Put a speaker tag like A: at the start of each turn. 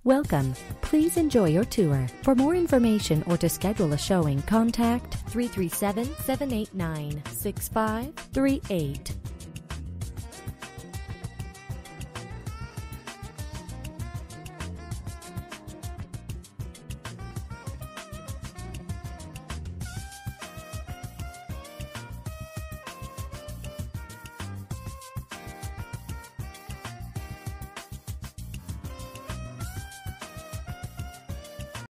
A: Welcome. Please enjoy your tour. For more information or to schedule a showing, contact 337-789-6538.